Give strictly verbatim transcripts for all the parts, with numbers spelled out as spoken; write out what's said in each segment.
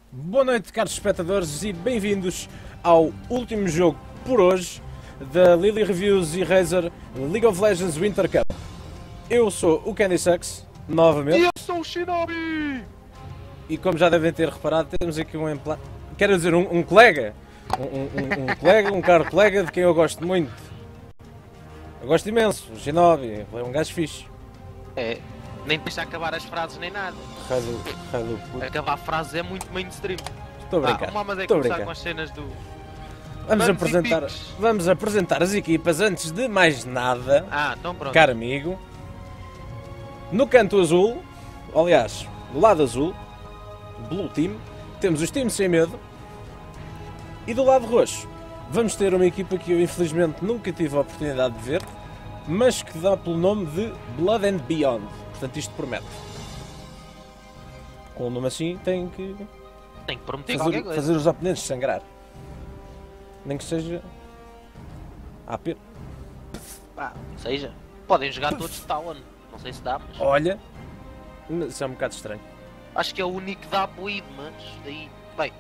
Boa noite, caros espectadores, e bem-vindos ao último jogo por hoje da Lily Reviews e Razer League of Legends Winter Cup. Eu sou o Candy Sucks, novamente. E eu sou o Shinobi! E como já devem ter reparado, temos aqui um empla... Quero dizer, um, um colega. Um, um, um colega, um caro colega de quem eu gosto muito. Eu gosto imenso, o Shinobi, é um gajo fixe. É, nem deixa acabar as frases nem nada. Raio, raio, Acabar frases é muito mainstream. Estou a brincar. Ah, mas é Estou a começar brincar. com as cenas do... Vamos Vamos apresentar, e piques. vamos apresentar as equipas antes de mais nada. Ah, então pronto. Caro amigo, no canto azul, aliás, do lado azul, Blue Team, temos os times sem medo, e do lado roxo vamos ter uma equipa que eu infelizmente nunca tive a oportunidade de ver, mas que dá pelo nome de Blood and Beyond, portanto isto promete. Com um nome assim tem que Tem que prometer qualquer fazer, coisa. fazer os oponentes sangrar, nem que seja A P. Pá, seja, podem jogar todos de Talon. Não sei se dá, mas... Olha, isso é um bocado estranho. Acho que é o único que dá apelido, mas daí... Bem,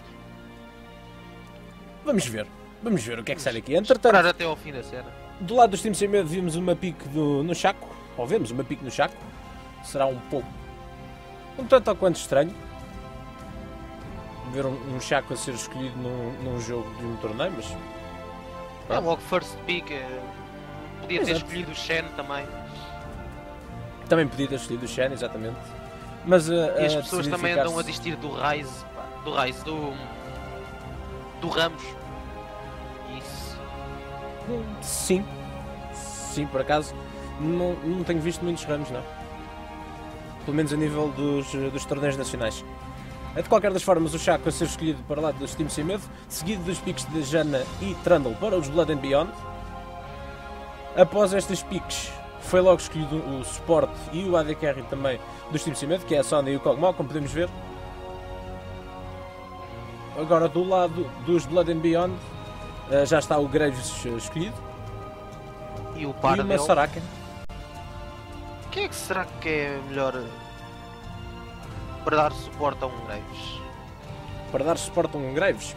Vamos ver, vamos ver o que é que sai daqui. esperar Entretanto, até ao fim da cena. do lado dos times sem medo vimos uma pique do, no Chaco, ou vemos uma pique no Chaco. Será um pouco, um tanto ou quanto estranho ver um, um Chaco a ser escolhido num, num jogo de um torneio, mas É logo first pick. é... Podia ter Exato. escolhido o Shen também. também podia ter escolhido o Shen, exatamente. Mas a, E as a pessoas também andam a decidificar-se- desistir do Rise, pá, do Rise, do... do Ramos. Isso. Hum, Sim, sim, por acaso não, não tenho visto muitos ramos, não. Pelo menos a nível dos, dos torneios nacionais. De qualquer das formas, o Chaco a ser escolhido para lá dos times sem medo, seguido dos piques de Jana e Trundle para os Blood and Beyond. Após estas piques, foi logo escolhido o suporte e o A D Carry também dos times sem medo, que é a Sony e o Kog'Maw, como podemos ver. Agora, do lado dos Blood and Beyond, eh, já está o Graves eh, escolhido. E o E uma Parabel. Soraka. Quem é que será que é melhor para dar suporte a um Graves? Para dar suporte a um Graves.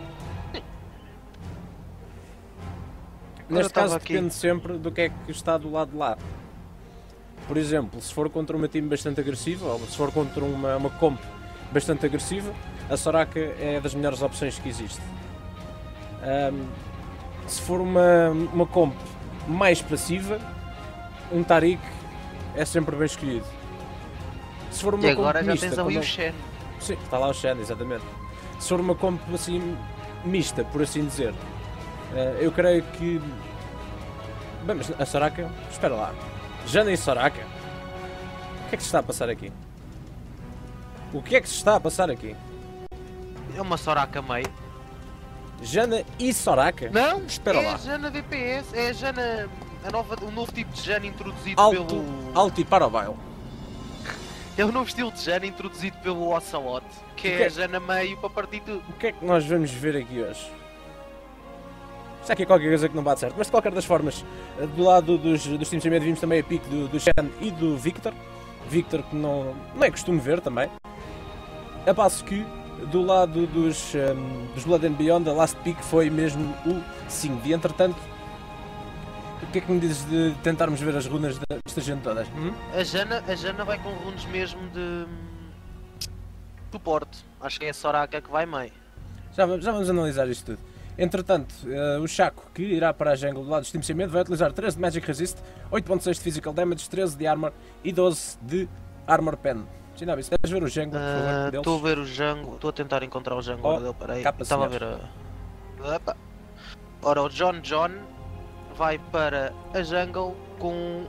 eu Neste tava caso aqui. depende sempre do que é que está do lado de lá. Por exemplo, se for contra uma time bastante agressiva, ou se for contra uma, uma comp bastante agressiva, a Soraka é das melhores opções que existe. Ahm, se for uma, uma comp mais passiva, um Taric é sempre bem escolhido. Se for uma E agora comp já mista, tens ali quando- o Shen. Sim, está lá o Shen, exatamente. Se for uma comp assim mista, por assim dizer, eh, eu creio que. Bem, mas a Soraka. Espera lá. Jana e Soraka? O que é que se está a passar aqui? O que é que se está a passar aqui? É uma Soraka meio. Jana e Soraka? Não, Espera é lá. a Jana D P S, é a Jana, a nova, o novo tipo de Jana introduzido Alto, pelo... alto e Parabile. É o novo estilo de Jana introduzido pelo Ocelot, que O é quê? a Jana meio para partir tudo. O que é que nós vamos ver aqui hoje? Está aqui qualquer coisa que não bate certo, mas de qualquer das formas, eh, do lado dos, dos times sem medo vimos também a pique do, do Shen e do Victor. Victor que não, não é costume ver também. A passo que, do lado dos, ehm, dos Blood and Beyond, a last pick foi mesmo o Singed. E entretanto, o que é que me dizes de tentarmos ver as runas desta gente todas? Hum? A Jana, a Jana vai com runes mesmo de... suporte. Acho que é a Soraka que vai meio. Já, vamos- já vamos analisar isto tudo. Entretanto, eh, o Chaco, que irá para a jungle do lado dos times sem medo, vai utilizar treze de Magic Resist, oito ponto seis de Physical Damage, treze de Armor e doze de Armor Pen. Shinobi, se deves ver o jungle, por favor, deles. Estou a ver o jungle, estou a tentar encontrar o jungle Oh, dele, peraí. capa, Estava a ver senhores. a... Opa. Ora, o John John vai para a jungle com...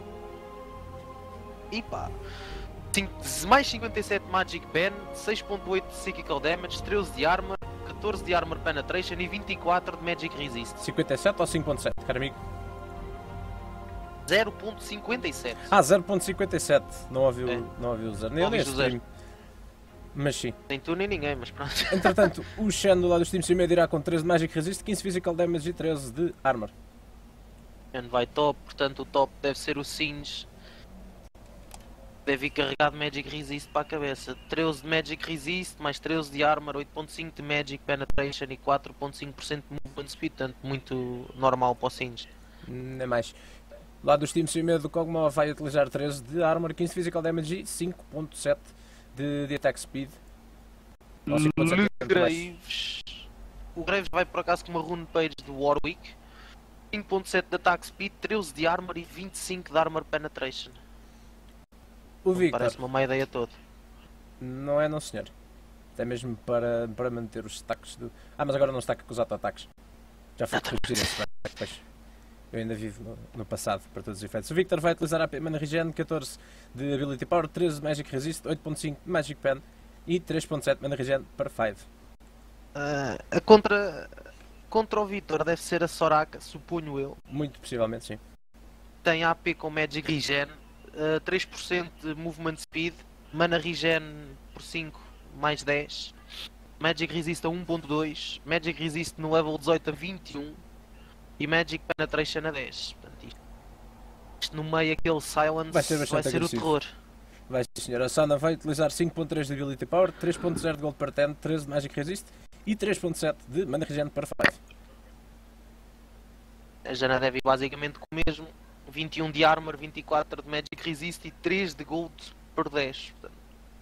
Ipa! Cinco- mais cinquenta e sete Magic Pen, seis ponto oito de Psychical Damage, treze de Armor, catorze de Armor Penetration e vinte e quatro de Magic Resist. cinquenta e sete ou cinco ponto sete, caro amigo? zero ponto cinquenta e sete. Ah, zero ponto cinquenta e sete. Não ouviu, É. não ouviu o zero. Nem Não eu nem ouviste o zero. stream. Mas sim. Nem tu nem ninguém, mas pronto. Entretanto, o Shen do lado dos times sem medo irá com treze de Magic Resist, quinze de Physical Damage e treze de Armor. And vai top, portanto o top deve ser o Singe. Deve ir carregado de Magic Resist para a cabeça. treze de Magic Resist, mais treze de Armor, oito ponto cinco de Magic Penetration e quatro ponto cinco por cento de Movement Speed, portanto muito normal para o Singed. Nem mais. Do lado dos times sem medo, o Kog'Maw vai utilizar treze de Armor, quinze de Physical Damage e cinco ponto sete de, de Attack Speed. Ou cinco ponto sete mais. Graves. O Graves vai por acaso com uma rune page do Warwick. cinco ponto sete de Attack Speed, treze de Armor e vinte e cinco de Armor Penetration. O Victor Parece-me uma ideia toda. não é, não senhor. Até mesmo para, para manter os stacks do... Ah, mas agora não stacka com os auto-ataques. Já foi corrigido esse stack, pois. Eu ainda vivo no, no passado, para todos os efeitos. O Victor vai utilizar a Mana Regen, catorze de Ability Power, treze de Magic Resist, oito ponto cinco de Magic Pen e três ponto sete de Mana Regen para cinco. Uh, a contra, contra o Victor deve ser a Soraka, suponho eu. Muito possivelmente, sim. Tem A P com Magic Regen, uh, três por cento de Movement Speed, Mana Regen por cinco, mais dez, Magic Resist a um ponto dois, Magic Resist no level dezoito a vinte e um e Magic Penetration a dez. Portanto, isto, isto no meio aquele Silence Vai ser vai bastante ser o agressivo. terror. Vai sim, senhor. A Sana vai utilizar cinco ponto três de Ability Power, três ponto zero de Gold per dez, treze de Magic Resist e três ponto sete de Mana Regen para cinco. A Jana deve ir basicamente com o mesmo, vinte e um de Armor, vinte e quatro de Magic Resist e três de Gold por dez. Portanto,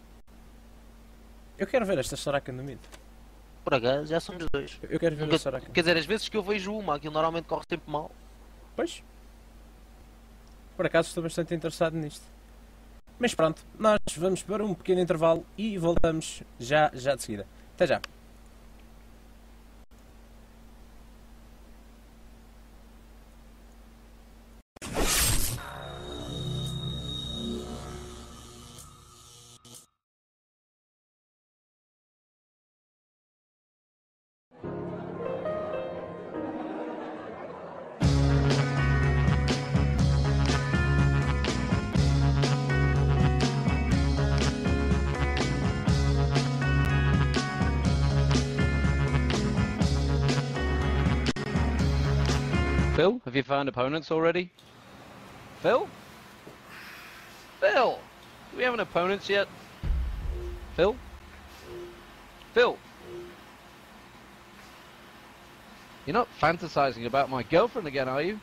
Eu quero ver esta Soraka no mid. por acaso já somos dois. Eu quero ver Nunca- a Soraka. Quer dizer, às vezes que eu vejo uma, aquilo normalmente corre sempre mal. Pois. Por acaso estou bastante interessado nisto. Mas pronto, nós vamos para um pequeno intervalo e voltamos já, já de seguida. Até já. Phil, have you found opponents already? Phil? Phil! Do we have an opponents yet? Phil? Phil? You're not fantasizing about my girlfriend again, are you?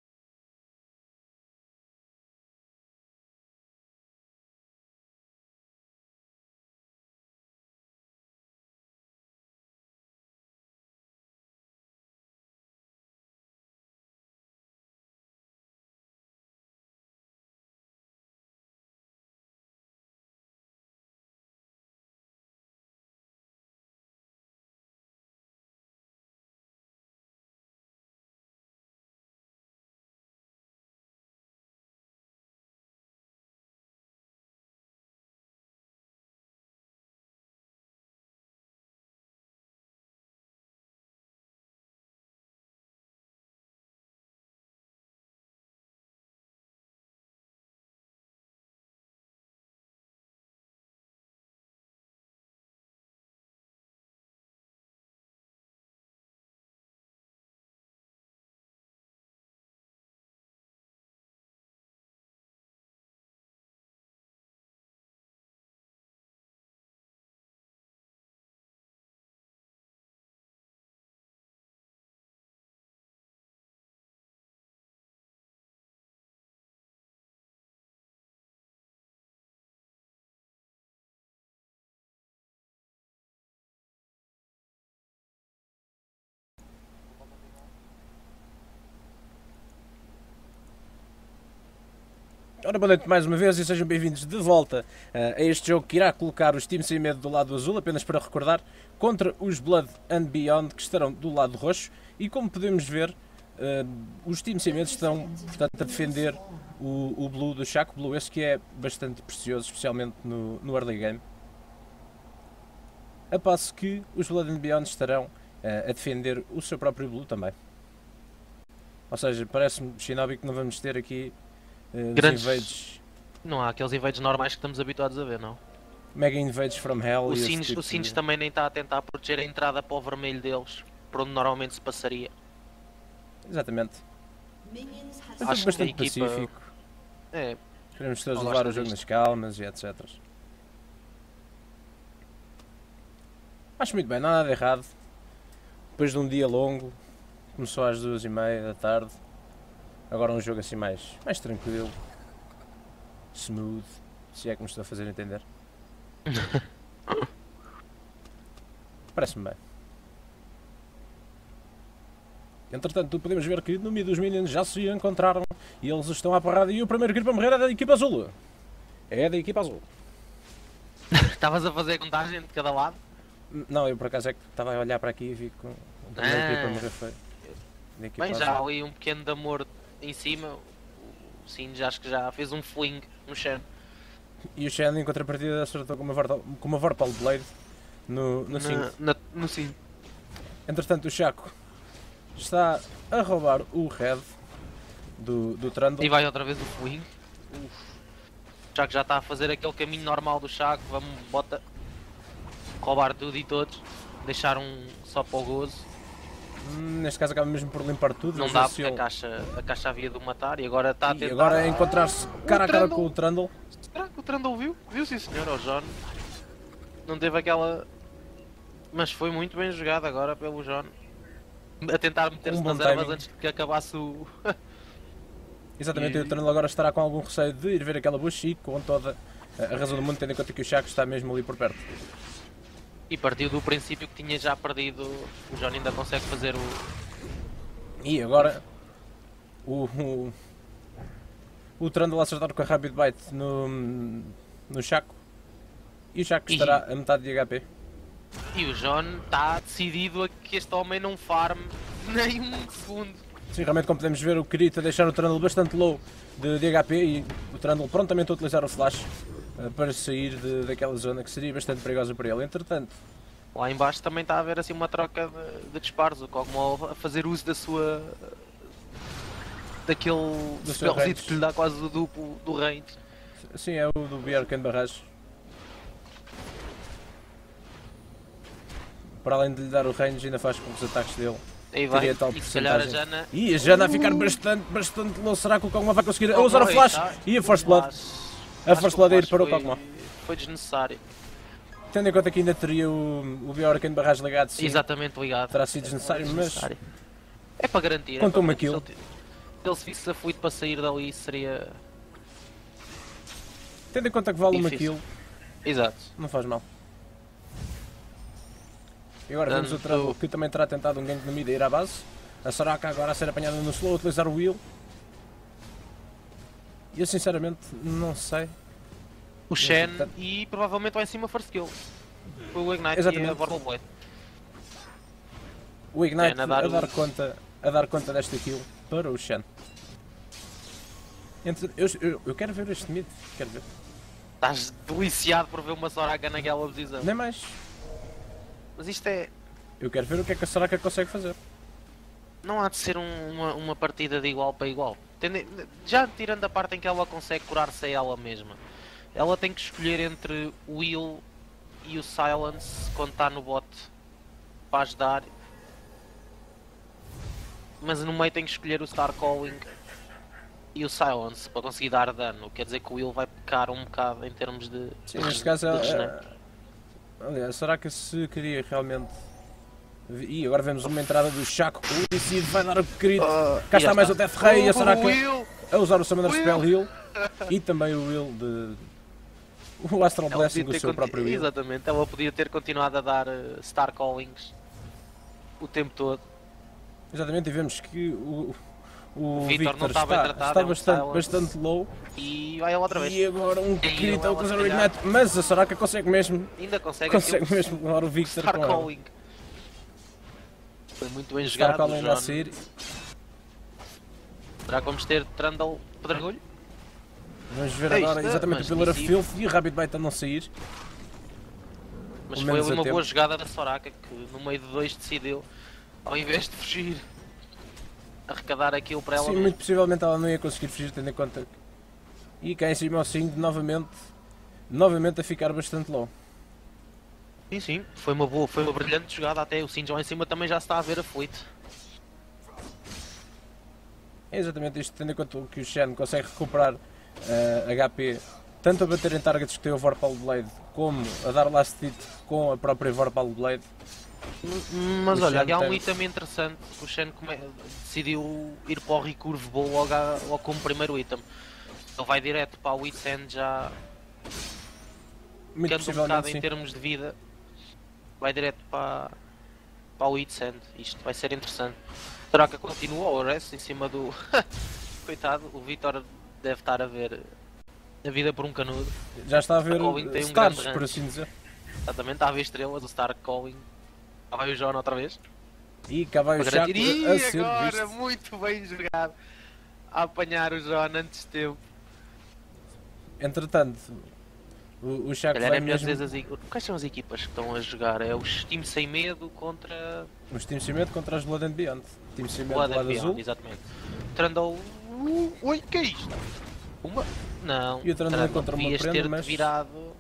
Ora, boa noite mais uma vez e sejam bem-vindos de volta uh, a este jogo que irá colocar os times sem medo do lado azul, apenas para recordar, contra os Blood and Beyond que estarão do lado roxo. E como podemos ver, uh, os times sem medo estão, portanto, a defender o, o Blue do Shaco Blue, esse que é bastante precioso, especialmente no, no early game. A passo que os Blood and Beyond estarão uh, a defender o seu próprio Blue também. Ou seja, parece-me, Shinobi, que não vamos ter aqui Uh, Grandes- invades, Não há aqueles invades normais que estamos habituados a ver, não? mega invades from hell. O e esse Sines, tipo o Sines de... também nem está a tentar proteger a entrada para o vermelho deles, por onde normalmente se passaria. Exatamente. Minions have É tudo Acho que bastante a equipa- pacífico. É, Queremos todos Não levar gosto o jogo disto. nas calmas e etcétera. Acho muito bem, não há nada de errado. Depois de um dia longo, começou às duas e meia da tarde. Agora um jogo assim mais, mais tranquilo, smooth, se é que me estou a fazer entender. Parece-me bem. Entretanto, podemos ver que no meio dos Minions já se encontraram e eles estão à parada e o primeiro equipa a morrer é da equipa azul. É da equipa azul. Estavas a fazer a contagem de cada lado? Não, eu por acaso é que estava a olhar para aqui e vi que o primeiro Ah. equipa a morrer foi da equipa Bem, azul. já ali um pequeno de amor em cima. O Singe acho que já fez um fling no Shen. E o Shen em contrapartida acertou com uma, Vortal, com uma Vorpal Blade no, no cinco. Na, na, no sim. Entretanto, o Chaco está a roubar o Red do, do Trundle. E vai outra vez o fling. Uf. O Chaco já está a fazer aquele caminho normal do Chaco. Vamos, bota. Roubar tudo e todos. Deixar um só para o gozo. Hum, Neste caso acaba mesmo por limpar tudo. Não mas dá assim porque a ele- caixa, a caixa havia de o matar e agora está a E tentar. agora é encontrar-se cara a cara Trundle. com o Trundle. Será que o Trundle viu? Viu sim senhor, o John. Não teve aquela... Mas foi muito bem jogado agora pelo John. A tentar meter-se Um bom nas ervas timing. antes de que acabasse o... Exatamente, E- e o Trundle agora estará com algum receio de ir ver aquela bush e com toda a razão do mundo, tendo em conta que o Chaco está mesmo ali por perto. E partiu do princípio que tinha já perdido. O John ainda consegue fazer o... E agora o, o, o Trundle a acertar com a Rapid Bite no, no Chaco e o Chaco E- estará a metade de H P. E o John está decidido a que este homem não farme nem um segundo. Sim, realmente como podemos ver o Kirito a deixar o Trundle bastante low de, de H P e o Trundle prontamente a utilizar o Flash eh, para sair de, daquela zona que seria bastante perigosa para ele. Entretanto, Lá em baixo também está a haver assim uma troca de, de disparos. O Kog'Maw a fazer uso da sua... Daquele Do seu spellzito range. que lhe dá quase o duplo do range. sim, é o do Bjerken Barrage. Para além de lhe dar o range, ainda faz com que os ataques dele. Aí vai, Teria tal e se calhar a porcentagem. Jana... E a Jana a ficar bastante, bastante low. Será que o Kog'Maw vai conseguir usar o Oi, Flash? tá. E a First Blood. Mas A acho First que o Blood a ir flash para o foi- Kog'Maw. Foi desnecessário. Tendo em conta que ainda teria o, o Bjerken Barrage ligado, sim, Exatamente ligado. terá sido desnecessário, mas Desnecessário. É para garantir. é Contou para uma garantir. kill. Se ele, se ele se fixe aflito para sair dali seria... tendo em conta que vale uma Difícil. kill, Exato. não faz mal. E agora vemos o Tanto- Trundle que também terá tentado um gank no mid a ir à base. A Soraka agora a ser apanhada no slow, a utilizar o wheel. E eu sinceramente não sei. O Shen Portanto- e provavelmente lá em cima First Kill. Foi o Ignite Exatamente. e a Vorpal Blade. O Ignite É, a dar a, dar o- conta, a dar conta desta kill para o Shen. Entre, eu, eu, eu quero ver este mid, quero ver. Estás deliciado por ver uma Soraka naquela posição. Nem mais. Mas isto é... Eu quero ver o que é que a Soraka consegue fazer. Não há de ser um- uma, uma partida de igual para igual. Tende- Já tirando a parte em que ela consegue curar-se a ela mesma. Ela tem que escolher entre o heal e o silence quando está no bot para ajudar. Mas no meio tem que escolher o Star Calling e o silence para conseguir dar dano. Quer dizer que o heal vai pecar um bocado em termos de, Sim, de, neste caso, de ela, regenerar. eh, aliás, será que se queria realmente. E agora vemos uma entrada do Chaco com o Decide, vai dar o querido. Cá E está já mais o está. Death Ray, a Oh, Soraka o heal! a usar o Summoner Will. Spell Heal e também o Will de. O Astral Ela Blessing, podia o ter seu conti- próprio Will. Exatamente, ela podia ter continuado a dar uh, Star Callings o tempo todo. Exatamente, e vemos que o, o Victor Victor, não está bem está, tratado, está é um bastante, silence. bastante low. E vai ela outra vez. E agora um E crítico a ela, utilizar se o calhar- Ignite, mas a Soraka consegue mesmo, Ainda consegue, consegue aquele mesmo levar o Victor Star com ela. Calling. Foi muito bem Star jogado. Calling a John. sair. Será que vamos ter Trundle Pedregulho? Vamos ver É agora isto, exatamente mas o Pillar of decisivo. Filth e o Rapid Bite a não sair. Mas Pelo foi menos ali a uma tempo. boa jogada da Soraka que no meio de dois decidiu, ao invés de fugir, arrecadar aquilo para ela Sim, mesma. muito possivelmente ela não ia conseguir fugir, tendo em conta que... E cá em cima o Singh novamente, novamente a ficar bastante low. Sim, sim, foi uma boa, foi uma brilhante jogada até. O Sinjo lá em cima também já se está a ver aflito. É exatamente isto, tendo em conta que o Shen consegue recuperar uh, H P, tanto a bater em targets que tem o Vorpal Blade, como a dar last hit com a própria Vorpal Blade. Mas O olha, Shen há um tem- item interessante. O Shen come- decidiu ir para o Recurve Bow logo, a- logo como primeiro item. Ele vai direto para o Wit's End já Muito tendo um possivelmente bocado sim. em termos de vida. Vai direto para, para o Wit's End. Isto vai ser interessante. Será que continua o Rest em cima do... Coitado, o Vitor deve estar a ver a vida por um canudo. Já está a ver Colin tem um stars, grande por range. assim dizer. Exatamente, está a ver estrelas, o Star Calling. Lá vai o John outra vez. E cá vai o Para Chaco garantir. a E ser agora, visto. muito bem jogado. A apanhar o John antes de tempo. Entretanto, o, o Chaco Calhar vai é melhor mesmo... dizer as equipas. Quais são as equipas que estão a jogar? É os Team Sem Medo contra Os Team Cimento contra as Blood and Beyond. Team Cimento do Blood and lado Beyond, azul exatamente. Trundle. Uh, oi, que é isto? Uma? Não. E o Trundle encontra uma devias prenda, ter-te mas- virado.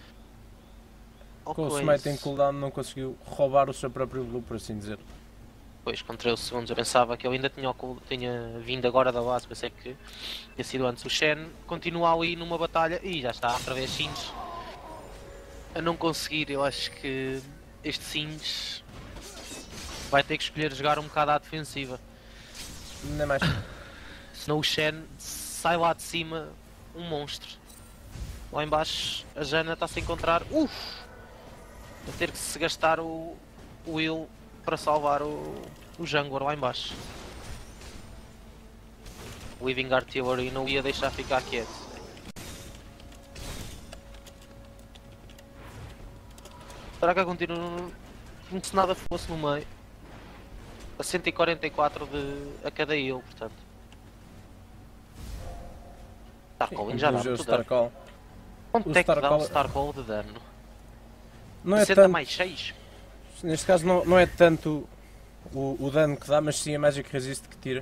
ao com o coisa. Smite em cooldown não conseguiu roubar o seu próprio blue, por assim dizer. Pois, com treze segundos eu pensava que ele ainda tinha, ocul- tinha vindo agora da base, pensei que tinha sido antes. O Shen continua ali numa batalha e já está outra vez Sins a não conseguir. Eu acho que este Sins vai ter que escolher jogar um bocado à defensiva, Nem mais. senão o Shen sai lá de cima um monstro. Lá em baixo a Jana está-se a encontrar, uff, a ter que se gastar o, o Will para salvar o, o Jungler lá em baixo. O Living Artillery não ia deixar ficar quieto. Será que eu continuo como se nada fosse no meio? A cento e quarenta e quatro de, a cada heal, portanto. Starcalling já dá Inclusive o muito dano. Starcall. Quanto o é que dá um Starcall- Starcall de dano? Não é sessenta tanto, mais seis? neste caso não, não é tanto o, o dano que dá, mas sim a Magic Resist que tira.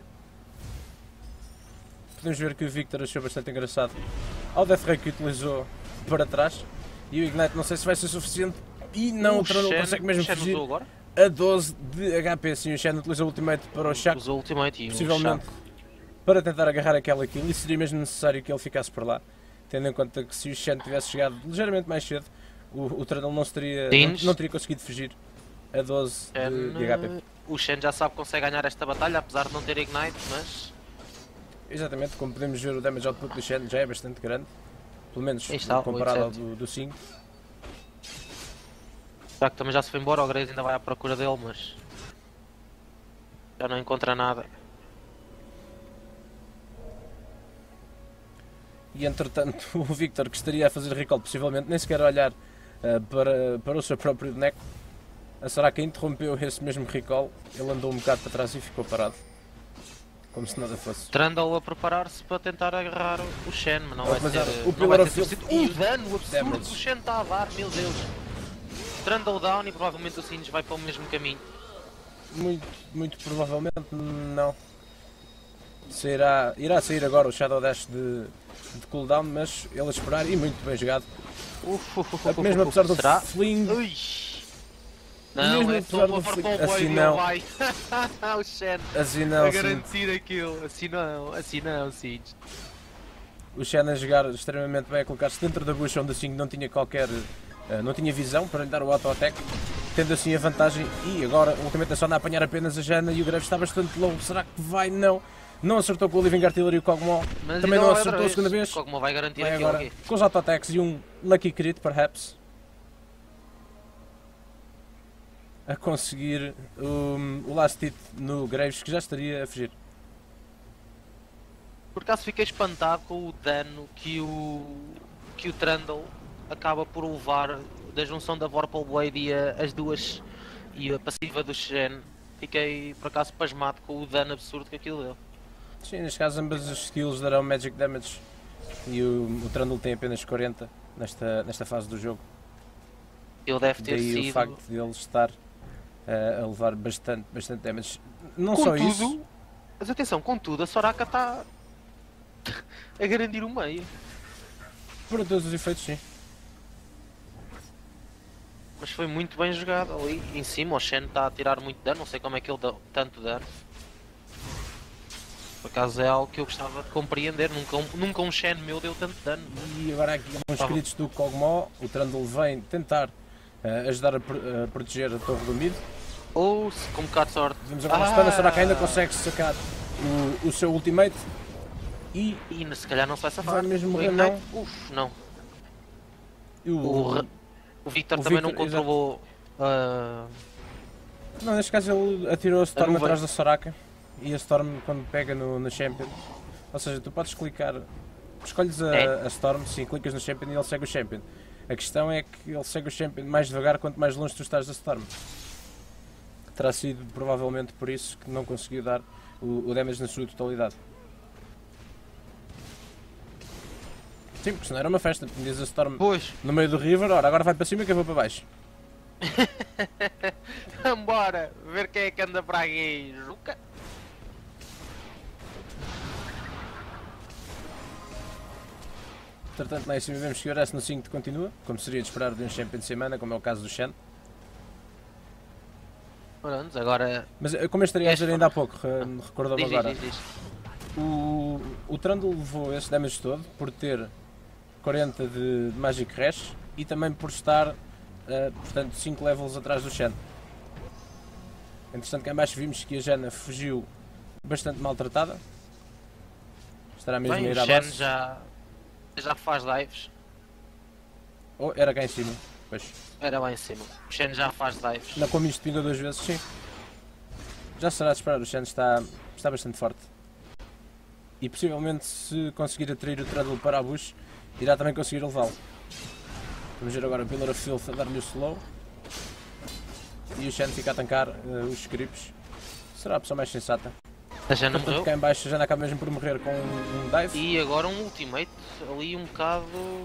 Podemos ver que o Victor achou bastante engraçado ao Death Ray que utilizou para trás. E o Ignite não sei se vai ser suficiente. E não, o Trundle Shen- consegue mesmo o Shen fugir usou agora? a doze de H P. Sim, o Shen utiliza o Ultimate para o Shaco, Usou Ultimate e um possivelmente Shaco. para tentar agarrar aquela kill. E seria mesmo necessário que ele ficasse por lá. Tendo em conta que se o Shen tivesse chegado ligeiramente mais cedo, o, o Trundle não, teria, não, Tins. não teria conseguido fugir a doze de, de H P. Shen, o Shen já sabe que consegue ganhar esta batalha, apesar de não ter Ignite, mas Exatamente, como podemos ver, o damage output do Shen já é bastante grande. Pelo menos Aí está, comparado ao oitocentos. do, do cinco. já que também já se foi embora, o Grace ainda vai à procura dele, mas já não encontra nada. E entretanto, o Victor, que estaria a fazer recall, possivelmente nem sequer a olhar uh, para, para o seu próprio boneco. A Soraka interrompeu esse mesmo recall. Ele andou um bocado para trás e ficou parado. Como se nada fosse. Trundle a preparar-se para tentar agarrar o Shen, mas não Vai vai ser. começar o não Pillar vai of ser Filth. suficiente. O dano absurdo Damage. que o Shen está a dar, meu Deus! Trundle down e provavelmente o Sines vai para o mesmo caminho. Muito, muito provavelmente não. Sairá, irá sair agora o Shadow Dash de, de cooldown, mas ele a esperar e muito bem jogado. Uf, uf, uf, uf, Mesmo uf, apesar do será? fling. Ui. Não, Mesmo é apesar só do uma flick- Purple assim Boy não. vai. O Shen Assim não, a sim. garantir aquilo. Assim não, assim não, Siege. O Shen a jogar extremamente bem, a colocar-se dentro da bucha onde o cinco não tinha qualquer, uh, não tinha visão para lhe dar o auto-attack, tendo assim a vantagem. E agora o Ultimate é só anda a apanhar apenas a Jana e o Graves está bastante low. Será que vai? Não. Não acertou com o Living Artillery e o Kog'Maw. Mas Também ainda não vai outra acertou a segunda vez. Como vai garantir Vai aquilo agora aqui? com os auto-attacks e um Lucky Crit, perhaps, a conseguir um, o last hit no Graves, que já estaria a fugir. Por acaso fiquei espantado com o dano que o que o Trundle acaba por levar da junção da Vorpal Blade e a, as duas e a passiva do Shen. Fiquei por acaso pasmado com o dano absurdo que aquilo deu. Sim, neste caso ambas as skills darão Magic Damage e o, o Trundle tem apenas quarenta nesta, nesta fase do jogo. Ele deve ter Daí sido. o facto de ele estar uh, a levar bastante, bastante damage. Não só Contudo, isso, mas atenção, contudo, a Soraka está a garantir o meio. para todos os efeitos, sim. Mas foi muito bem jogado ali em cima. O Shen está a tirar muito dano, não sei como é que ele dá tanto dano. Por acaso é algo que eu gostava de compreender. Nunca, um- nunca um Shen meu deu tanto dano. E agora aqui uns Tá bom. gritos do Kog'Maw, o Trundle vem tentar eh, ajudar a, pr- a proteger a torre do mid. Ou, se com um bocado de sorte. Vemos agora a Ah! stun, a Soraka ainda consegue sacar o, o seu ultimate e, E se calhar não se vai safar. Vai mesmo O morrer, Ignite- Uf, não. e o, O, Ra- o Victor o também não Victor, controlou. ah, Não, neste caso ele atirou a Storm nuvem. atrás da Soraka e a Storm quando pega no, no Champion, ou seja, tu podes clicar, escolhes a, É. a Storm, sim, clicas no Champion e ele segue o Champion. A questão é que ele segue o Champion mais devagar quanto mais longe tu estás da Storm. Terá sido provavelmente por isso que não conseguiu dar o, o damage na sua totalidade. Sim, porque senão era uma festa, tinhas a Storm Pois, no meio do river, ora agora vai para cima que eu vou para baixo. vambora, ver quem é que anda para aí, Juca. Entretanto, lá em cima vemos que o Horace no cinco continua, como seria de esperar de um Champion de semana, como é o caso do Shen. Pronto, agora. Mas eh, como eu estaria a dizer ainda há pouco, eh, recordou-me Diz, agora, diz, diz, diz. o, o Trundle levou esse damage todo por ter quarenta de, de Magic Rash e também por estar, eh, portanto, cinco levels atrás do Shen. Entretanto, cá em baixo vimos que a Janna fugiu bastante maltratada. Estará mesmo Bem, a ir o à Shen base. já, já faz dives. Ou era cá em cima, pois. Era lá em cima. O Shen já faz dives. Na como isto pinga duas vezes, sim. Já será de esperar, o Shen está, está bastante forte. E possivelmente se conseguir atrair o Trundle para a bush, irá também conseguir levá-lo. Vamos ver agora o Pillar of Filth a dar-lhe o slow. E o Shen fica a tancar eh, os creeps. Será a pessoa mais sensata. A Shen não Portanto, morreu. cá em baixo já acaba mesmo por morrer com um, um dive. E agora um ultimate ali um bocado.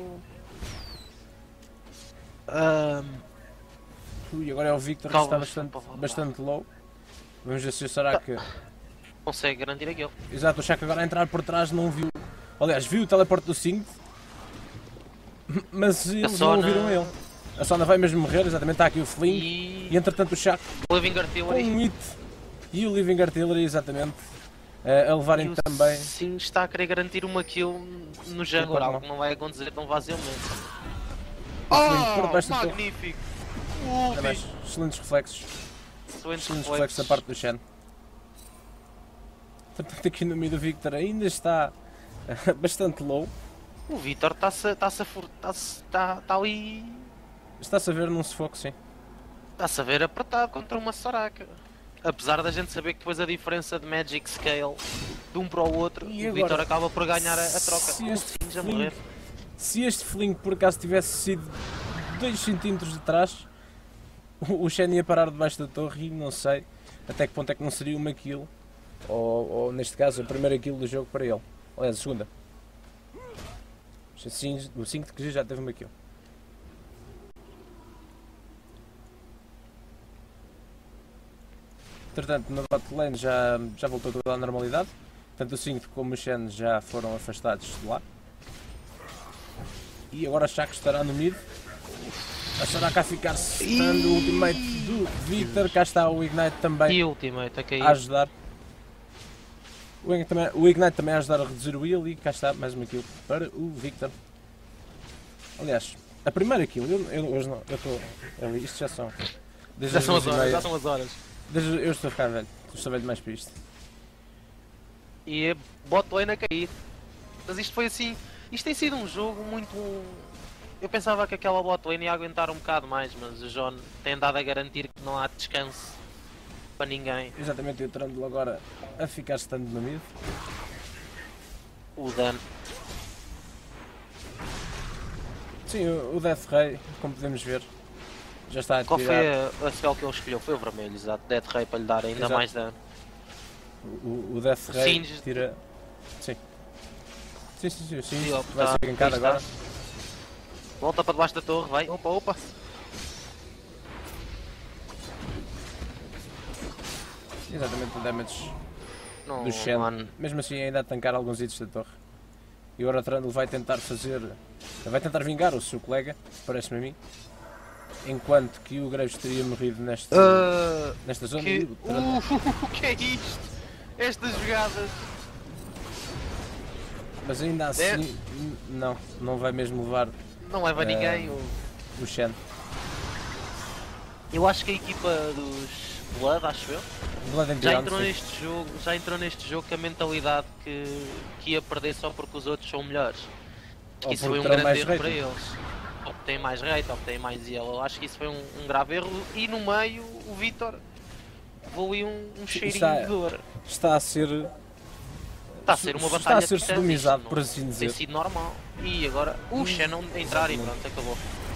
Ahm, E agora é o Victor que Calma, está mas bastante, não pode bastante low. Vamos ver se o Soraka... consegue garantir aquele. Exato, o Shaka agora a entrar por trás não viu. Aliás, viu o teleporte do Singed, mas eles não Sona- ouviram ele. A Sona vai mesmo morrer, exatamente, está aqui o Fling. E. E entretanto o Shaka Living com Artillery. um hit. E o Living Artillery, exatamente, eh, a levarem E o também. Sim, está a querer garantir uma kill no jungle, Sim, algo que não vai acontecer tão facilmente. Fling por Oh, baixo da torre. magnífico! Ainda mais, excelentes reflexos. Excelentes Excelentes reflexos da parte do Shen. Portanto, aqui no meio do Victor ainda está eh, bastante low. O Vitor está-se está-se a fur- está-se- está está ali. Está-se a ver num sufoco, sim. Está-se a ver apertado contra uma Soraka. Apesar da gente saber que depois a diferença de Magic Scale de um para o outro, E o agora, Vitor acaba por ganhar a, a troca. se Com o este Finge a Fling- morrer. Se este Fling por acaso tivesse sido dois centímetros de trás, o o Shen ia parar debaixo da torre e não sei até que ponto é que não seria uma kill, ou, ou neste caso a primeira kill do jogo para ele. Aliás, a segunda. Assim, o cinco que já teve uma kill. Entretanto, na bot lane já, já voltou toda a normalidade. Tanto o cinco como o Shen já foram afastados de lá. E agora a Shaco estará no mid. A Soraka a ficar stun o ultimate do Victor. Cá está o Ignite também E ultimate a cair. a ajudar. O Ignite, também, o Ignite também a ajudar a reduzir o heal. E cá está mais uma kill para o Victor. Aliás, a primeira kill, eu, eu hoje não, eu estou. Isto já são. Desde Já são as duas e horas, meia. já são as horas. Desde, eu estou a ficar velho. Estou velho demais para isto. E a bot lane a cair. Mas isto foi assim. Isto tem sido um jogo muito. Eu pensava que aquela bot lane ia aguentar um bocado mais, mas o John tem dado a garantir que não há descanso para ninguém. Exatamente, e o Trundle agora a ficar stun no mid. O dano. Sim, o o Death Ray, como podemos ver, já está a Qual tirar. foi a, a spell que ele escolheu? Foi o vermelho, exato. Death Ray para lhe dar ainda Exato. mais dano. O, o Death Ray Sim. tira. Sim. Sim, sim, sim. sim. Sim, ó, Vai tá, ser gankado aí está. agora. Volta para debaixo da torre, vai. Opa, opa. Exatamente o damage Não, do Shen. não há- Mesmo assim, ainda a tancar alguns hits da torre. E agora o Trundle vai tentar fazer. Vai tentar vingar o seu colega, parece-me a mim. Enquanto que o Graves teria morrido nesta, Ah, nesta zona. que... E o Trundle- Uh, o que é isto? Estas jogadas Mas ainda assim, Dez. n- não, não vai mesmo levar Não leva É. ninguém. o- o Shen. Eu acho que a equipa dos Blood, acho eu, Blood and já Beyond, entrou sim. neste jogo, já entrou neste jogo com a mentalidade que, que ia perder só porque os outros são melhores. Acho Ou que isso foi porque um terão grande mais erro rating. para eles. Ou que tem mais rate, ou que tem mais yellow. Acho que isso foi um, um grave erro. E no meio, o Vitor levou ali um, um cheirinho está- de dor. Está a ser, Está a ser uma está batalha a ser distante, sodomizado, isto por não assim Tem dizer. sido normal. E agora o Shannon entrar e pronto, acabou.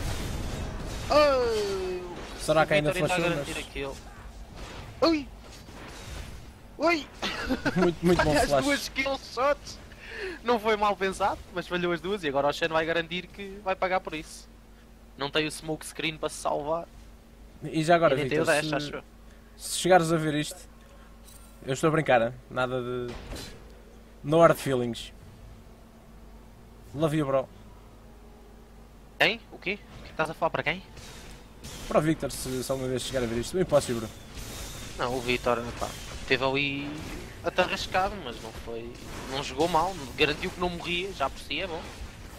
Oh, Será que o ainda Vitor flashou? garantir Mas aquilo. Ui! Ui! muito, muito bom Falha as flash. duas kill shots! Não foi mal pensado, mas falhou as duas e agora o Shen vai garantir que vai pagar por isso. Não tem o smoke screen para se salvar. E já agora, e nem tem o Victor, dash, acho se, eu. se chegares a ver isto, eu estou a brincar, hein? Nada de... No hard feelings. Love you, bro. Quem? O quê? O que estás a falar para quem? Para o Victor, se, se alguma vez chegar a ver isto, bem possível, bro. Não, o Vitor, pá, teve ali até arriscado, mas não foi. Não jogou mal, garantiu que não morria, já por si é bom.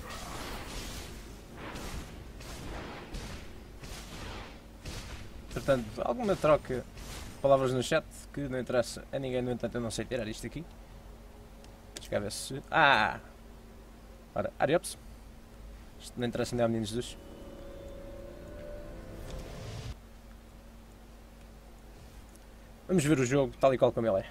Portanto, alguma troca de palavras no chat que não interessa a ninguém, no entanto eu não sei tirar isto aqui. Deixa cá ver se... Ah! Ora, Ariops. Isto não interessa nem ao menino Jesus. Vamos ver o jogo tal e qual como ele é.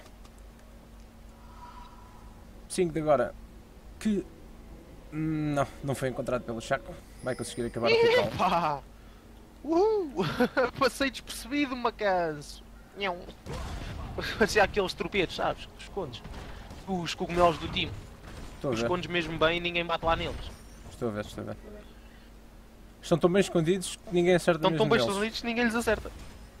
cinco de agora que... Não, não foi encontrado pelo Chaco. Vai conseguir acabar o total. Epá! Uhul! Passei despercebido, macanço! Nhão! Parecia aqueles tropetos, sabes? Que tu escondes. Os cogumelos do time. Estou a Os ver, escondes mesmo bem e ninguém bate lá neles. estou a ver, estou a ver. Estão tão bem escondidos que ninguém acerta Estão mesmo tão bem neles. escondidos que ninguém lhes acerta.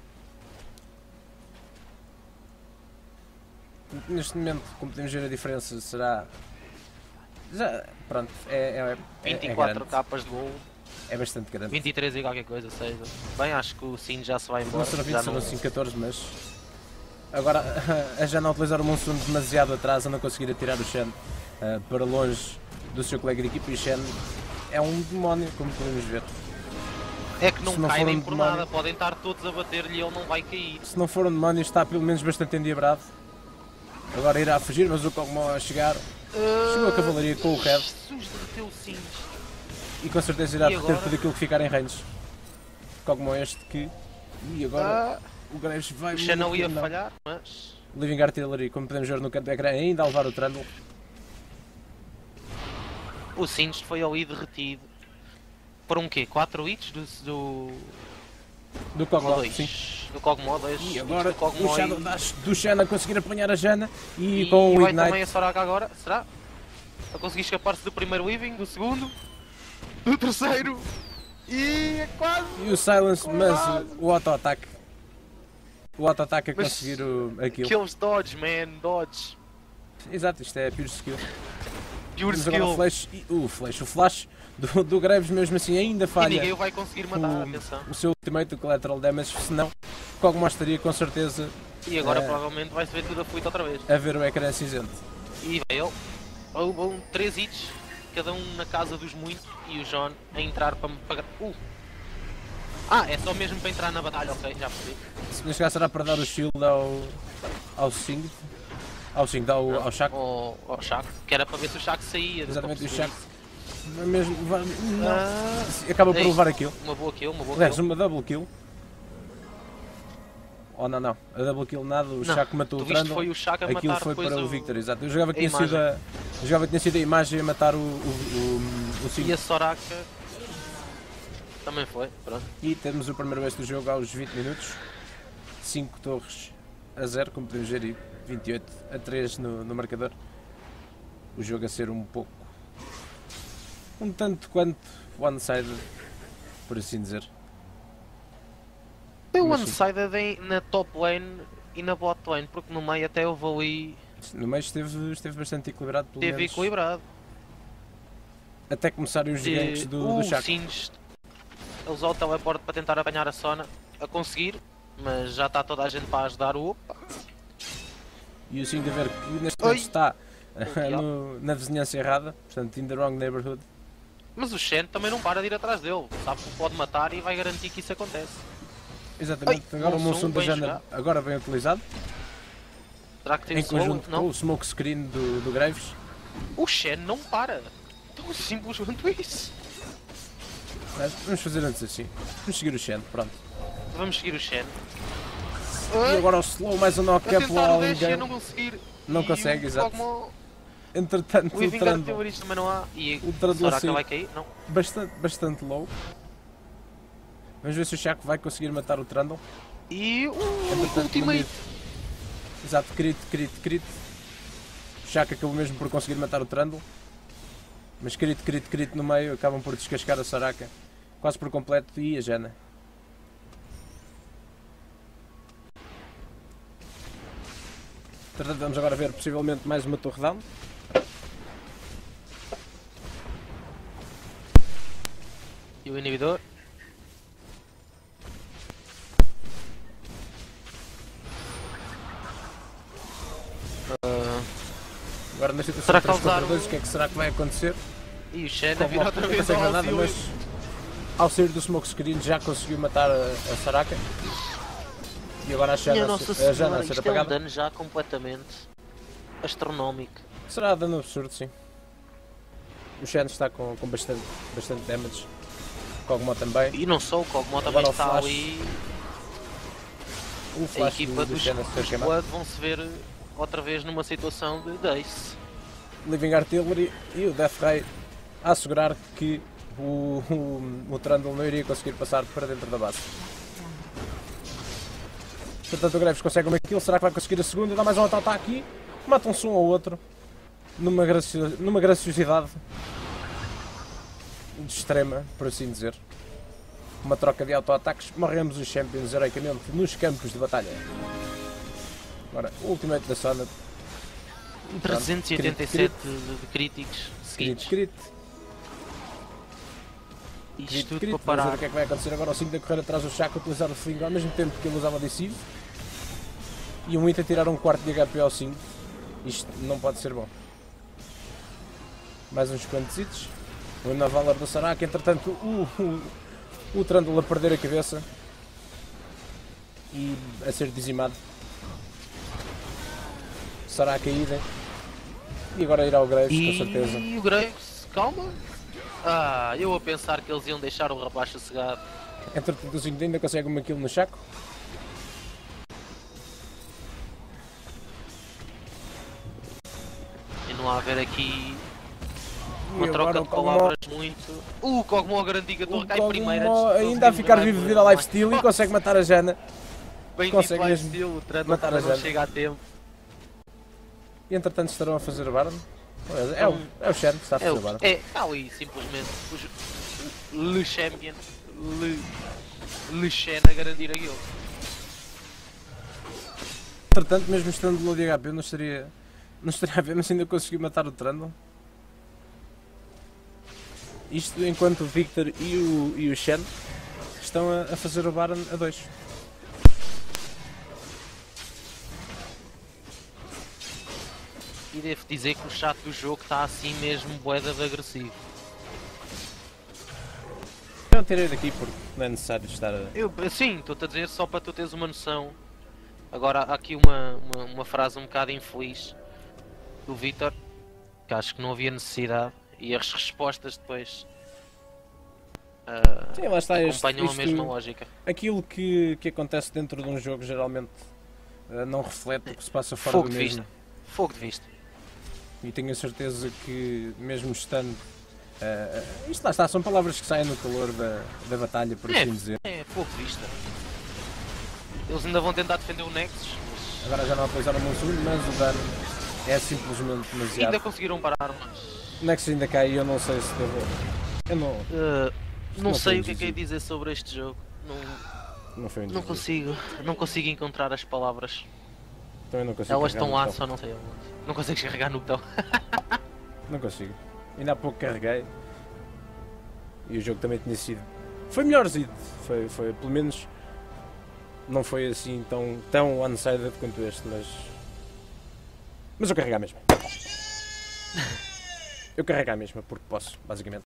Neste momento, como podemos ver, a diferença será. Já, pronto, é, é, é, vinte e é quatro grande. capas de gol, É bastante grande. vinte e três e qualquer coisa, seja. Bem, acho que o Sim já se vai Não embora. serão já vinte, serão não... cinco, catorze, mas. Agora, a já não utilizar o Monsoon demasiado atrás, a não conseguir atirar o Shen eh, para longe do seu colega de equipa. E o Shen é um demónio, como podemos ver. É que não, Se não cai for nem um por demónio- nada, podem estar todos a bater-lhe e ele não vai cair. Se não for um demónio, está pelo menos bastante endiabrado. Agora irá fugir, mas o Kog'Maw a chegar. Chegou a cavalaria com o Red. Jesus, derreteu o Sim. E com certeza irá E reter agora? tudo aquilo que ficar em range. Kog'Maw este que... E agora Ah, o Graves vai... o Shen não ia não. falhar, mas... Living Artillery, como podemos ver no canto do ecrã, ainda a levar o Trundle. O Singed foi ali derretido. Por um quê? quatro hits do... do... Do Ou Kog'Maw, dois? sim. Do Kog'Maw, dois. E agora do Kog'Maw o Shadow e... Dash do Shen a conseguir apanhar a Jana. E, E com o vai Ignite... também a Soraka agora, será? A conseguir escapar-se do primeiro Weaving, do segundo, do terceiro e é quase! E o Silence, mas Quase. uh, o auto-ataque. O auto-ataque a Mas conseguir o, aquilo. Aqueles dodge, man, dodge. Exato, isto é pure skill. Pure Temos agora o skill. flash, e, o flash, o flash do, do Graves mesmo assim ainda E falha. ninguém o vai conseguir matar, o, atenção. o seu ultimate, o collateral damage, senão o Kog'Maw estaria com certeza E agora É. provavelmente vai-se ver tudo afoito outra vez. a ver o ecrã cinzento. E veio houve um, três hits, cada um na casa dos muitos, e o John a entrar para me pagar. Uh! Ah, é só mesmo para entrar na batalha, ok, já percebi. Se neste caso será para dar o shield ao. ao Singed. Ao Singed, ao, ao Shaco. Ao, ao Shaco, que era para ver se o Shaco saía. deu Exatamente, para o perceber Shaco. Mesmo, vai- não. Ah, Acaba por ei, levar aquilo. Uma boa kill, uma boa Aliás, kill. uma double kill. Oh não, não. A double kill nada, o Não, Shaco matou tu o viste Trundle. foi o Shaco a Aquilo matar foi depois para o o Victor, exato. Eu jogava que a tinha sido a, eu jogava que tinha sido a imagem a matar o, o, o, o E Singed. a Soraka também foi, pronto. E temos o primeiro best do jogo aos vinte minutos. cinco torres a zero, como podemos ver, e vinte e oito a três no, no marcador. O jogo a ser um pouco, um tanto quanto one-sided, por assim dizer. Foi o Mas sim. one-sided em- na top lane e na bot lane, porque no meio até houve ali, No meio esteve, esteve bastante equilibrado, pelo teve menos, equilibrado. até começarem os ganks do, o do Shaco. Singed usou o teleporte para tentar apanhar a Sona, a conseguir, mas já está toda a gente para ajudar o Opa. E o Singed a ver que neste Oi. momento está no, na vizinhança errada, portanto, in the wrong neighborhood. Mas o Shen também não para de ir atrás dele. Sabe que o pode matar e vai garantir que isso acontece. Exatamente, Ai, agora o Monsoon Monsoon da bem Jana jogado. agora bem utilizado, Será que tem em o slow? conjunto Não. com o smoke screen do, do Graves. O Shen não para. Tão simples quanto isso. Mas vamos fazer antes assim, vamos seguir o Shen, pronto. Vamos seguir o Shen. E agora o slow mais um A knock-up tentar o lá dash e a alguém. não conseguir. Não E consegue, o exato. Kog'Maw- Entretanto, O o Evingar Trundle Theories também não há. E O Trundle será que sim. ele vai cair? Não. bastante, bastante low. Vamos ver se o Shaco vai conseguir matar o Trundle. E o Entretanto, ultimate. no mid. Exato, crit, crit, crit. O Shaco acabou mesmo por conseguir matar o Trundle. Mas crit, crit, crit no meio, acabam por descascar a Soraka. Quase por completo e a Jana. Entretanto, vamos agora ver possivelmente mais uma torre down. E o inibidor. Ah, Agora na situação Será que três contra causaram- dois, o que é que será que vai acontecer? e o Shen a Como vir outra não vez consegue ao ver nada, auxílio. mas ao sair do smoke screen já conseguiu matar a, a Soraka. E agora a Minha Jana, Nossa a Jana Senhora, a ser isto é um apagada. dano já completamente astronómico. Será dano absurdo, sim. O Shen está com, com bastante, bastante damage. O Kog'Maw também. E não só, o Kog'Maw também Agora o está flash. ali. O A flash equipa do, do dos, Shen a ser dos queimado. Blood vão se ver outra vez numa situação de Dace. Living Artillery e o Death Ray a assegurar que o, o, o Trundle não iria conseguir passar para dentro da base. Portanto, o Graves consegue uma kill. Será que vai conseguir a segunda? Dá mais um ataque aqui. Matam-se um ao outro. Numa, gracio, numa graciosidade extrema, por assim dizer. Uma troca de auto-ataques. Morremos os Champions heroicamente nos campos de batalha. Agora, o ultimate da Sona. trezentos e oitenta e sete de, de críticos Crit, seguidos. crit, Isto crit, tudo crit. para Vamos ver parar. o que é que vai acontecer agora. O cinco a correr atrás do Shaco, utilizar o Fling ao mesmo tempo que ele usava o Deceive. E um hit a tirar um quarto de H P ao cinco. Isto não pode ser bom. Mais uns quantos hits. O Navalor do Soraka, entretanto o, o, o Trundle a perder a cabeça e a ser dizimado. Soraka ida. E agora irá ao Graves, com certeza. E o Graves, calma. Ah, eu a pensar que eles iam deixar o rapaz sossegado. Entretanto o cinco ainda consegue uma kill no Shaco. E não há a haver aqui uma E troca agora de o Kog'Maw- palavras muito. Uh, o Kog'Maw garantiu que a o torre cai primeiro. Kog'Maw antes de ainda a conseguir ficar mudar vivo por- devido ao lifesteal e consegue matar a Jana. Bem consegue tipo mesmo lifesteal, o Trundle matar a também não Jana. chega a tempo. E entretanto estarão a fazer o Baron. É o, é o Shen que está a É, fazer o o, Baron. é, está ali simplesmente os, Le Champion, Le, Le Shen a garantir aquilo. Entretanto, mesmo estando low de H P, não estaria, não estaria a ver, mas ainda consegui matar o Trundle. Isto enquanto o Victor e o, e o Shen estão a, a fazer o Baron a dois. E devo dizer que o chat do jogo está assim mesmo boeda de agressivo. Eu tirei daqui porque não é necessário estar a... Eu, sim, estou-te a dizer só para tu teres uma noção. Agora há aqui uma, uma, uma frase um bocado infeliz do Vitor, que acho que não havia necessidade, e as respostas depois ah, Sim, lá está este, acompanham isto, a mesma lógica. aquilo que, que acontece dentro de um jogo geralmente eh, não reflete o que se passa fora Fogo do de mesmo. vista. Fogo de vista. E tenho a certeza que mesmo estando... eh, eh, isto lá está, são palavras que saem no calor da, da batalha, por É. assim dizer. É, fogo de vista. Eles ainda vão tentar defender o Nexus, mas Agora já não utilizaram o Monsoon, mas o dano é simplesmente demasiado. ainda conseguiram parar, mas O Nexus ainda cai e eu não sei se devo... Eu não... ah, não, Não sei foi o que é que é indizível. dizer sobre este jogo. Não, Não foi um não desvio. consigo, não consigo encontrar as palavras. Também não consigo Elas carregar estão no lá, botão. só não sei onde. Não consegues carregar no botão. Não consigo. Ainda há pouco carreguei. E o jogo também tinha sido... Foi melhorzido. Foi, foi, pelo menos... Não foi assim tão, tão one-sided quanto este, mas... Mas eu carregar mesmo. Eu carrego a mesma, porque posso, basicamente.